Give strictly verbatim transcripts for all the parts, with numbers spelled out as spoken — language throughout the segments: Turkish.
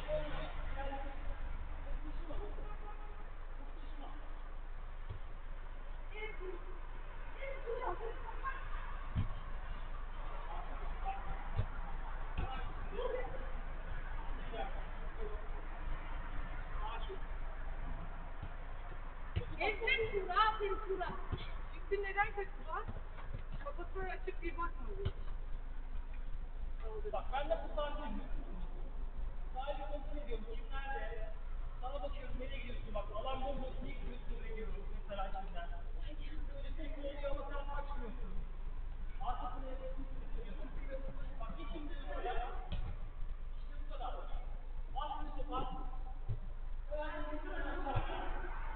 Evet Tura, aferin Tura. Şimdi neden kaçtılar? Kafasını açıp bir bakmadı. Bak ben de bu sahneyi sadece kontrol ediyorum. Kim nerede? Sana bakıyorum nereye gidiyorsun bak. Alan bomboş niye gidiyorsun oraya gidiyorsun mesela içinden. Böyle tek oluyor ama sen kaçmıyorsun. Arkasını yapıyorsun. Bak hiç şimdi öyle ya. İşte bu kadar. Bastın topa. Öğrenci bir tane açarak.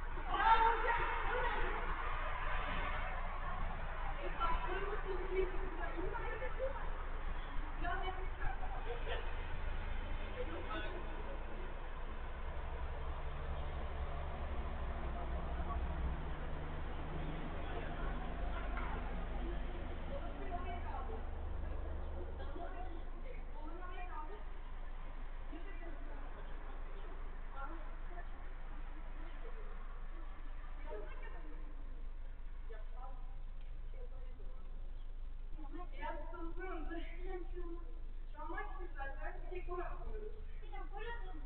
Biraz kızgınım da. Şu an maç zaten bir tek gol atmıyoruz. Gol atıyoruz.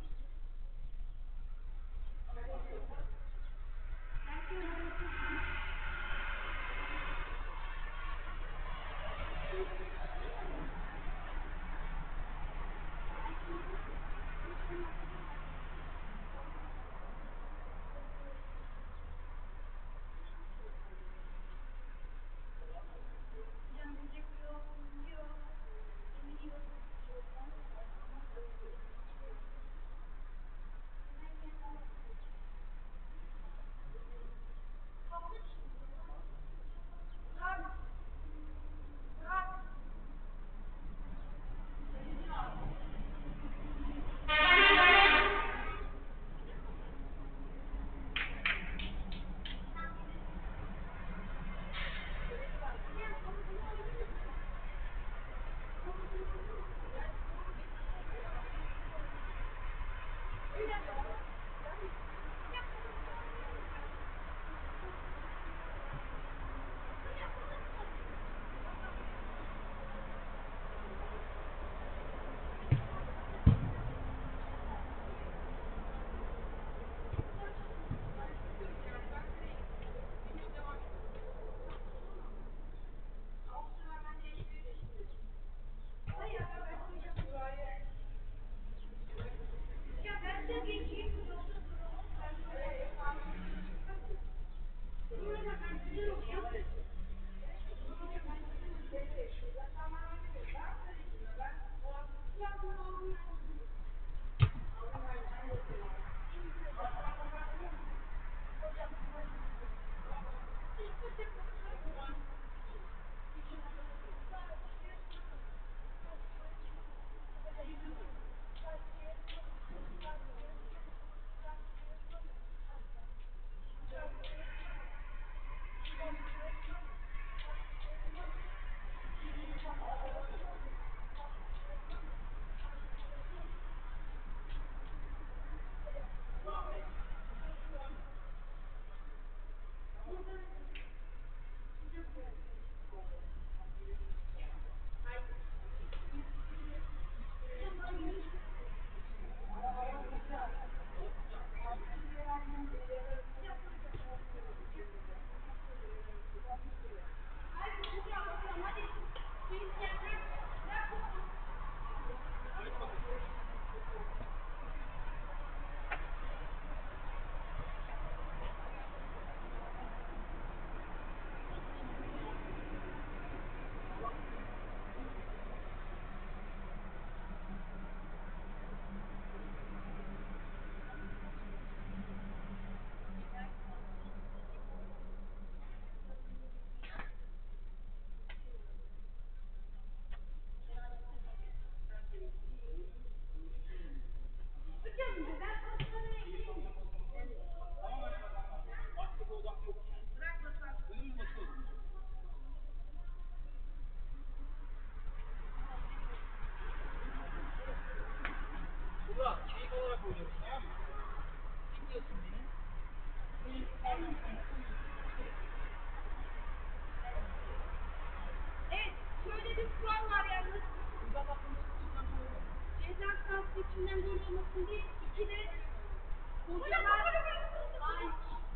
Biraz aklımı sıkıştırsan ne olur? Ceza sahası içinden gol olmasın diye iki de hocalar, ay,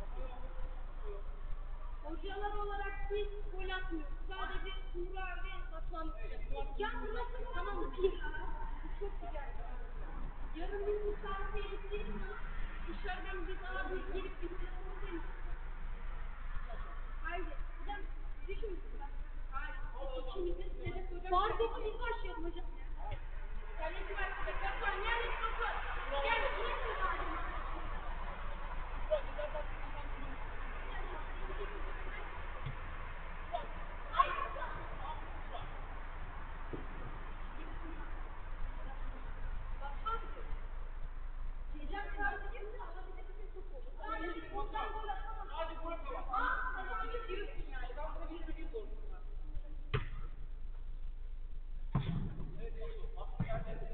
hocalar olarak biz gol atmıyoruz. Sadece Tuğra ve Batuhan atacak. Ya burası tamam mı? Bir bu çok güzel. Yarın bir misafir edeceğiz. Dışarıdan biz abi gelip bir telefon demiş. Hayır. Hocam düşün. Hayır. İkimizin sene hocam. Bahsettim biz başlayalım hocam. Sen iki başlayalım. Batuhan nerede Batuhan? Gel. Burası zaten. Burak ceza sahası içinden vurur. Hayır. Batuhan. Ceza sahası girsin. Alabilecek çok olur. Sadece ondan gol atamaz. Sadece gol atamaz. Aa, sen abi diyorsun yani. O zaman burada bir sürü bir sorun var. Evet Batu, Batu geldi.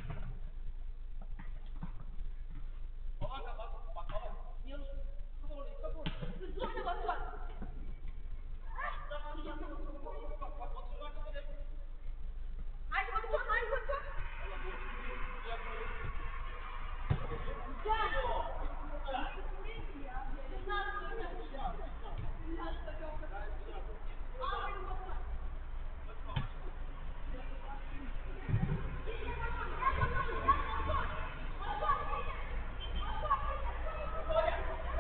Alan kapat, bak alan. Yanı, kapat orayı, kapat orayı. Hızlı oyna Batuhan. Bak, bak, bak, Batu'dan kapat hep. Haydi Batuhan, haydi Batuhan. Allah bu güzel böyle. Güzel. Güzel. Bunlar oynamış ya. Bunlar da çok güzel. Aferin Batuhan. Gel Batuhan, gel Batuhan, gel Batuhan. Batuhan, gel. Batuhan, gel.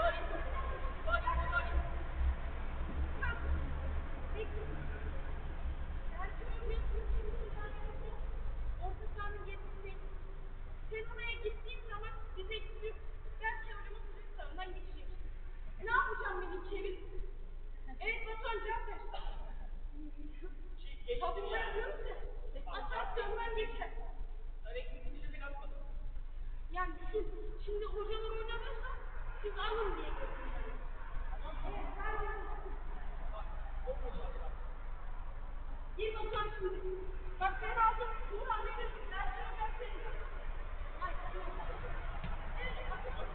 Kalk. Peki. Belki o gün kimse zannedecek. Orta sahanın gerisinde. Sen oraya gittiğin zaman bize gidip belki hocamız bizim tarafından geçecek. Ne yapacağım beni çevir? Evet Batuhan cevap ver. Geçtim Savunma ya. yapıyoruz ya. Atasyondan geçer. Sen ekmek içecek atmadın. Yani düşün, şimdi hocalar oynamıyorsa siz alın diye getiriyorlar. Evet, ben de. Bak, bomboş aşağı. Gir Batuhan şimdi. Bak ben aldım. Uğur annemin dersini hocam seni. Hayır, evet, atın.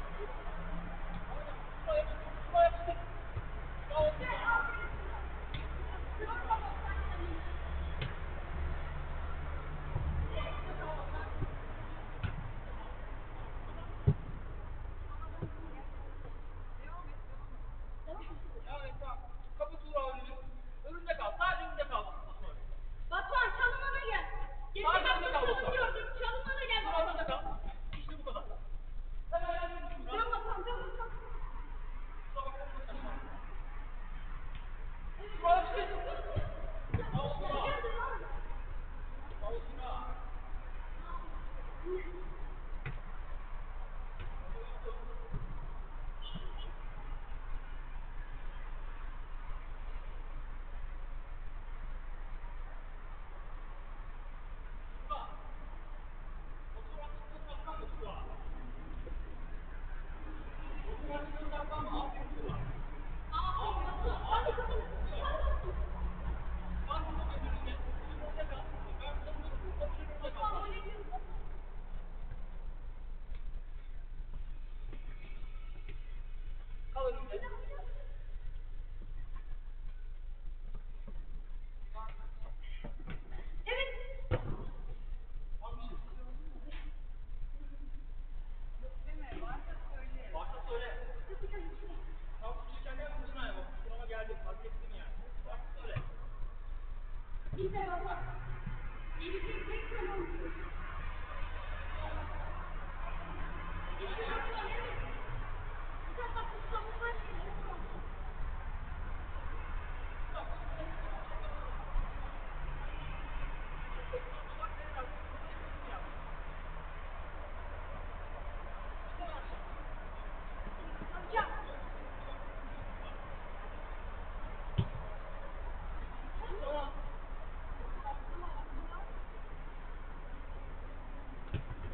Buraya yapıştır, buraya yapıştır. Bravo, Gel, aferin sana. Sıra baba, sen yanına. ya Esra, kapı tuğra önünü. Önünde kal, sadece önünde kal. Batuhan çalımana gel. Hadi, Geçen hadi, hafta hadi, sonu gördüm. Çalımana gel. Dur önünde kal. İşte bu kadar. Hemen ayağını düşür. Can Batuhan, can Batuhan. Kusura bakma, bomboş aşağı. Buraya yapıştır. Bravo, tuğra. Geldi lan. Bravo, tuğra. Tuğra. Otur açıkta saklanma tuğra. Otur açıkta saklanma. Aferin tuğra. Aferin Batuhan. Hadi kızım. Kal burada önünde. Önünde kal. Ben burada dururum. Otur önünde kal. Batuhan öyle diyorum. Kal önünde. Evet. Almışız. Başta söyle. Tam tutuşurken ne yapıyorsun ayağa bak. Kurama geldim. Fark ettim yani. Başta söyle. Bir de baba. Gelecek tek sen olsun. İşte Batuhan evet. Bu sefer bu savunma şeyleri var. Hocam. Tamam.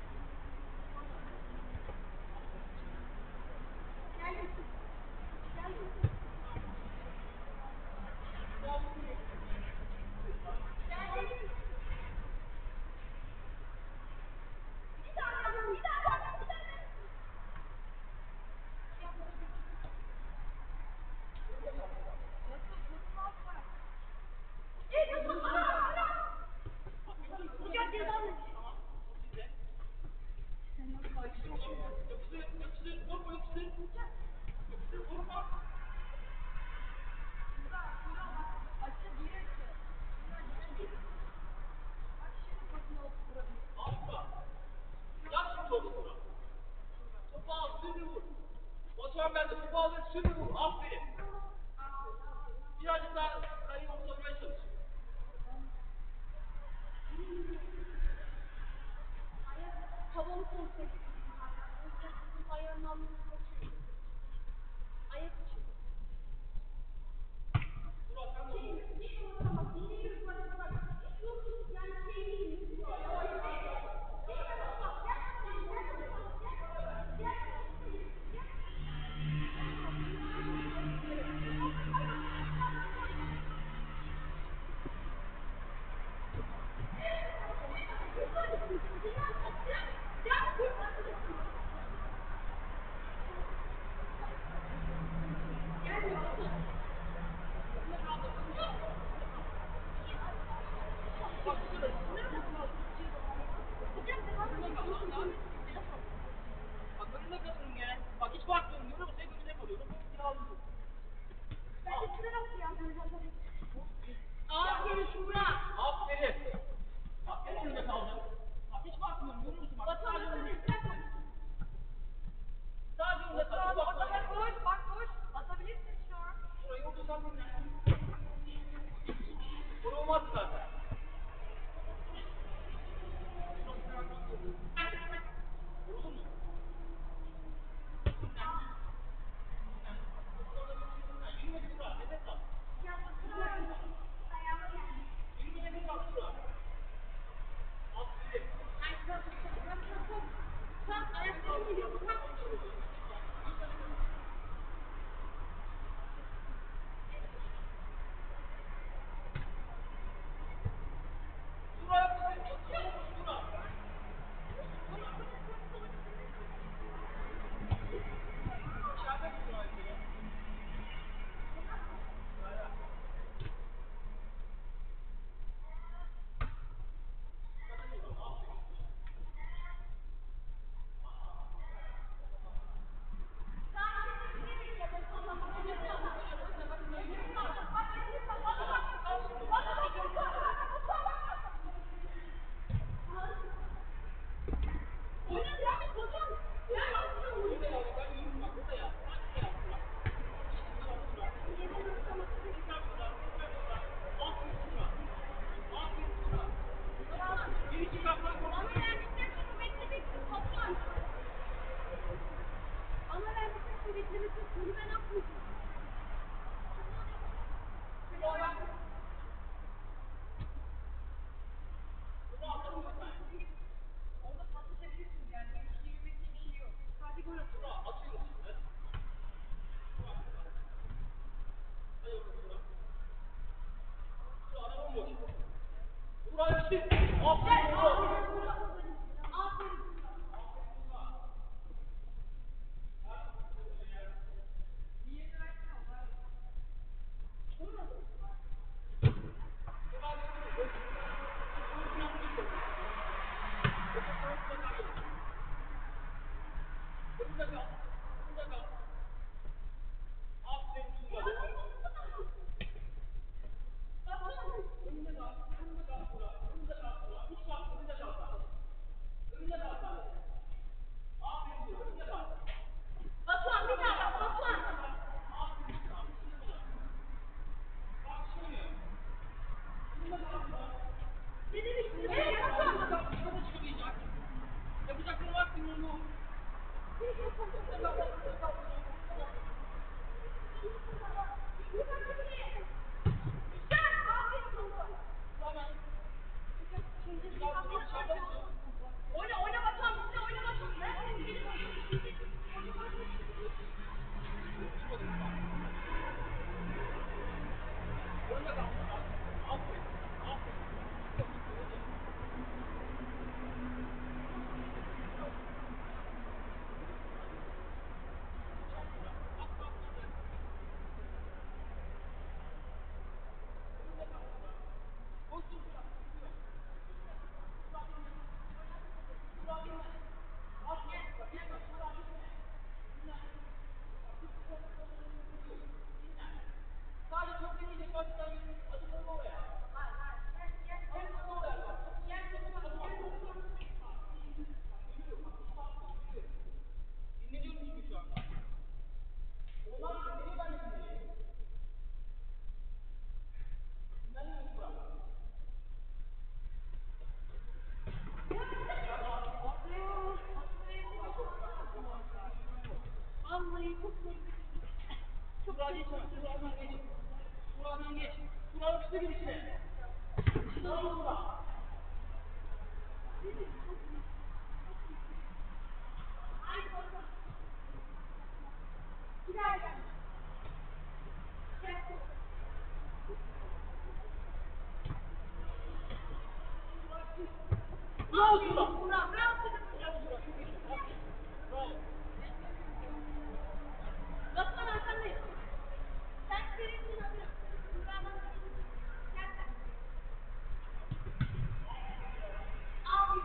Gel. Gel. çık. Aferin oğlum. Önünde kal. Önünde kal. Aferin Tuğba. Önünde kal. Önünde kal Tuğba. Önünde kal Tuğba. Hiç bakma. Önünde kal. Önünde kal. Aferin Tuğba. Önünde kal. Batuhan bir daha bak Batuhan. Aferin Tuğba. Bak şimdi. Önünde kal Tuğba. Ne demiştin? Nereye Batuhan? Dışarı çıkamayacak. Yapacakları maksimum bu. Oyna oyna Batuhan bizle oyna Batuhan. Ben seni geliyorum. Sadece çok deneyecek başka bir adımları oraya. Dinleniyorum çünkü şu anda. Onlar dinleniyor, ben de dinleniyorum. Dinleniyorum Burak. Vallahi çok korkuyorum. Burak'a geç, Burak'dan geç. Burak'dan geç. Burak'ın üstüne gir içine. İçine al Burak. Bravo Burak. Burak bravo kızım. Bravo Burak, çok iyi. Aferin. Bravo. Batuhan arkandayım. Sen senin adını. Burak'dan gel sen. Al.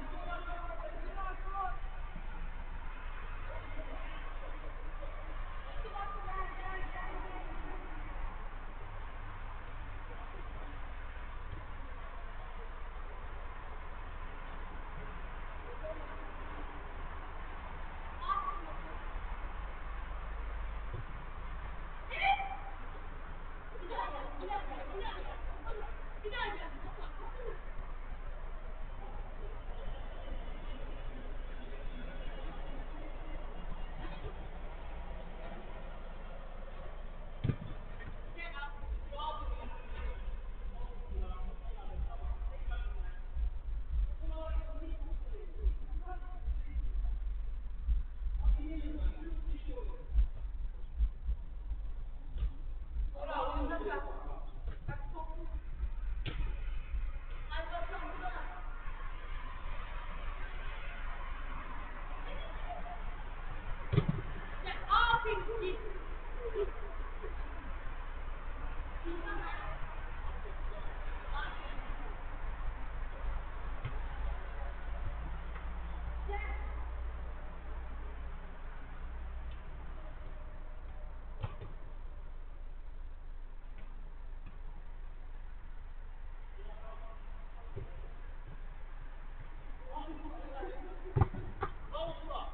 Bravo Burak.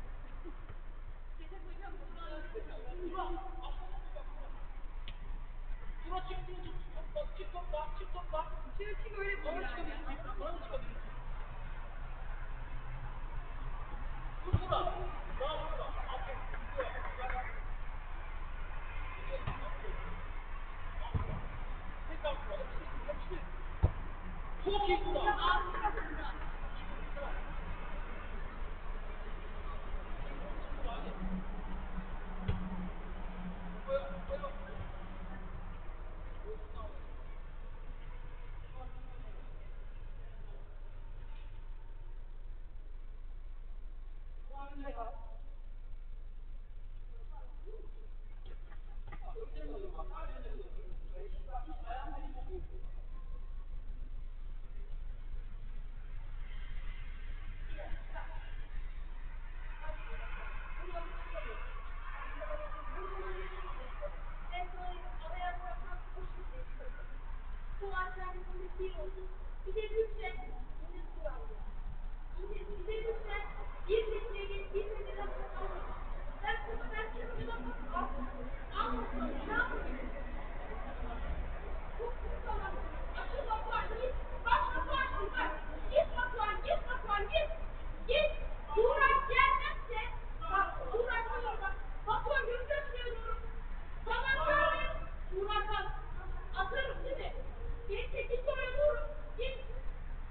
Burak çık, çık, çık. Topla, çık topla, çık topla. Çık çık öyle Bana buyur. çıkabilirsin. Bana çıkabilirsin. Dur Burak. Bravo Burak. Aferin. Burak. Tekrar Burak. Yapıştır, yapıştır. Çok iyi Burak. bir olsun. Bir de düşse yine kurallı. Yine bir de düşse bir metreye gelip bir metreden kurallı. Ben sana ben kendime bakıp al. Almasın. Ne yapayım? Çok kurallı. Açıl Batuhan git. Bak Batuhan git bak. Git Batuhan git Batuhan git. Git. Burak gelmezse bak Burak var bak. Batuhan gözden söylüyorum. Tamam abi. Burak al. Atarım değil mi? Git git oraya doğru. Git.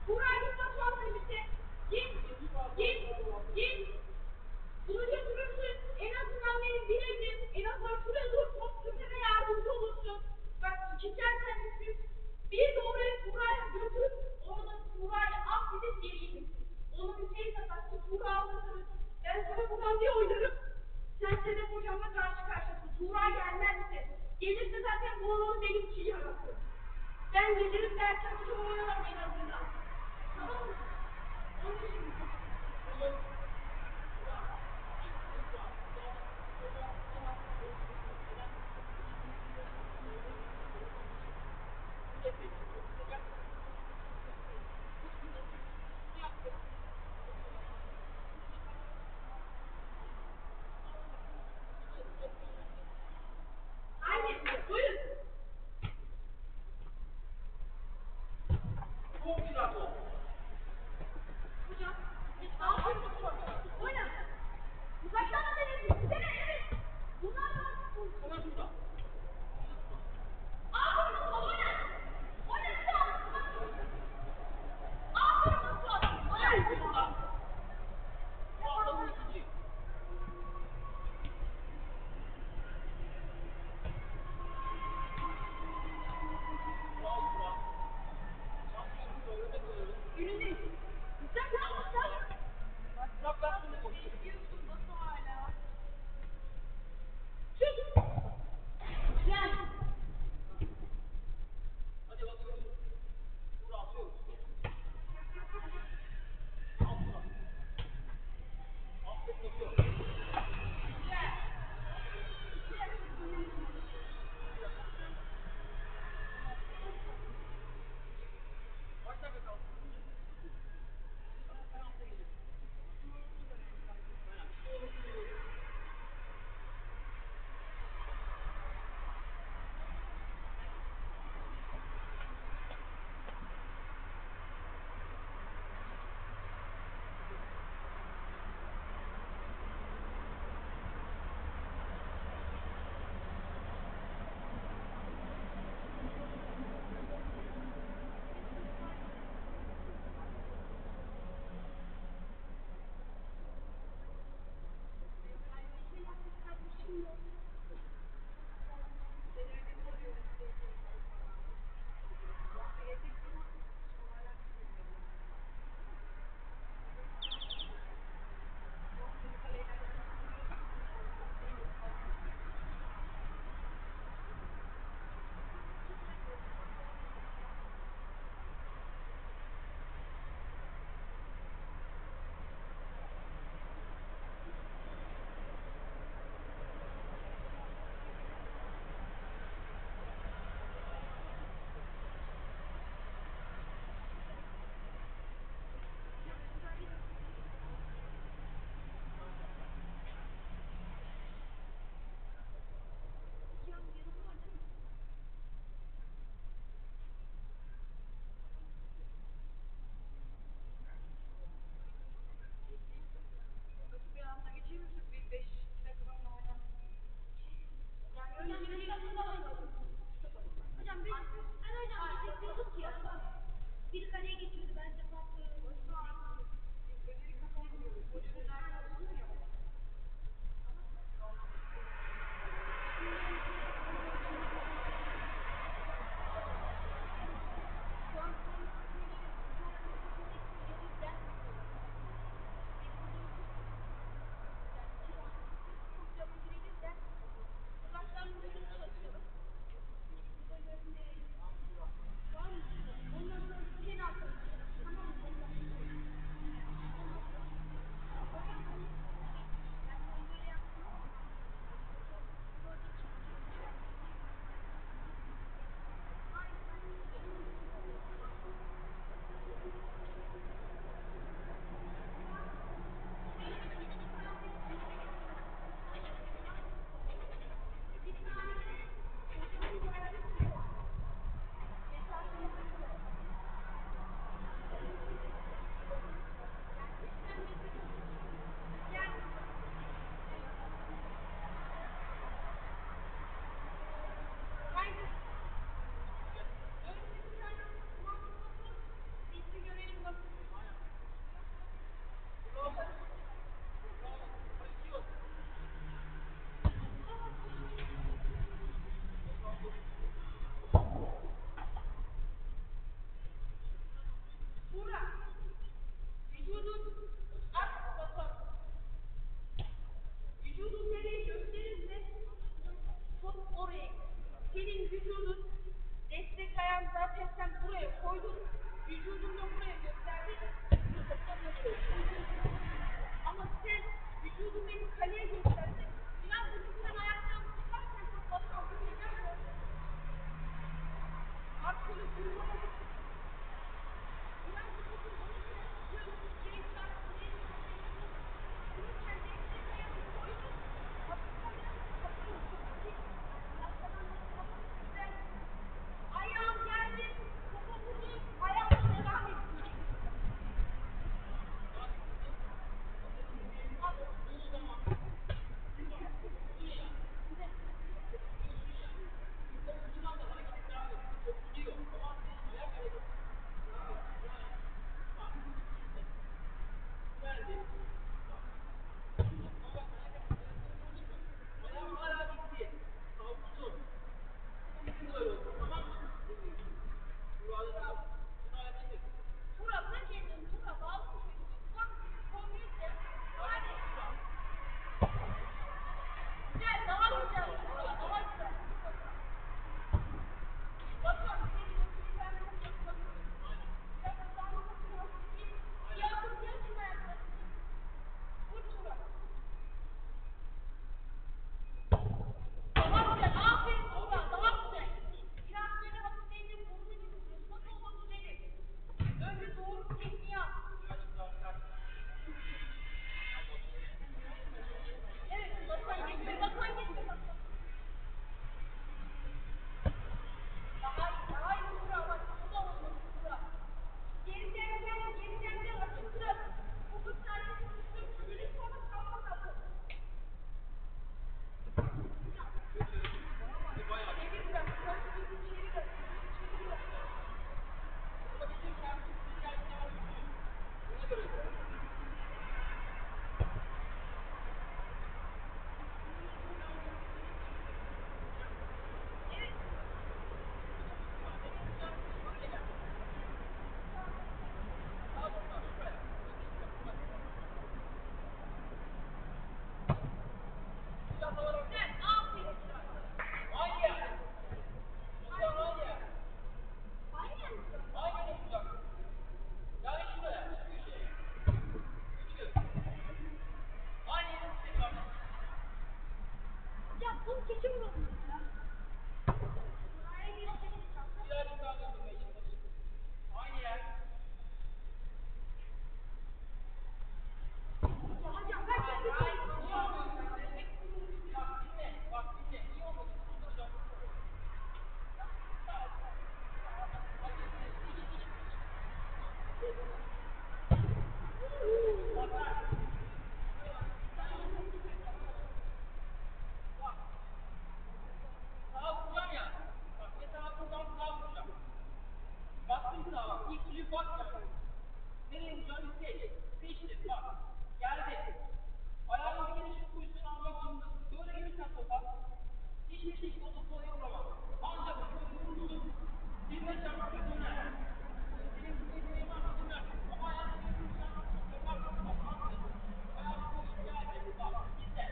Bak. Geldi. Ayağını bir kere şu pozisyonu almak zorundasın. Böyle gelirsen topa. Hiçbir şekilde o topu oraya vuramaz. Ancak bu vurursun. Birine çarpar ve döner. Senin bu yeteneğin varsa döner. Ama ayağını bir vurursan topa atmaz. Ayağını koyup geldi. Bak. Bizde.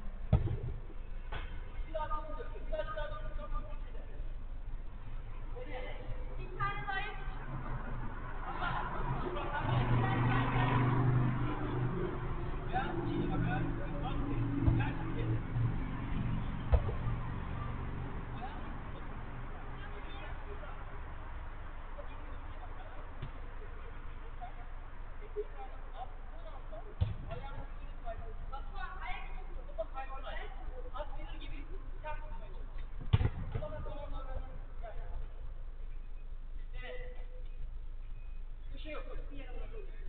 Biraz döndür. Biraz daha döndür. Tamam. Bizde. Nereye? Bir tane daha yapacağım. Ayağını çiğne bak. Ayağını koyup bak. Gel şimdi. Batuhan ayak içi. At verir gibi sert tutmaya çalış. Ama zamanla evet. Bir şey yok. Bir yere bırakın.